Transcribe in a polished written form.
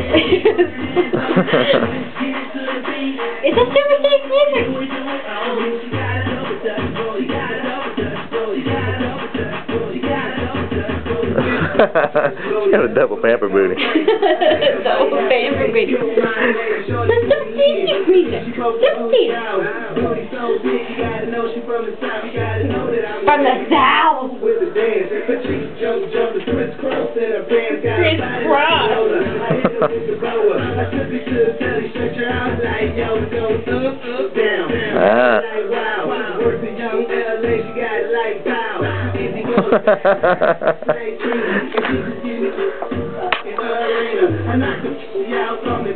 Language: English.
It's a super safe music. She got a double pamper booty. Double pamper booty. That's some basic music. Sixties. From the South. Chris Cross. Ah.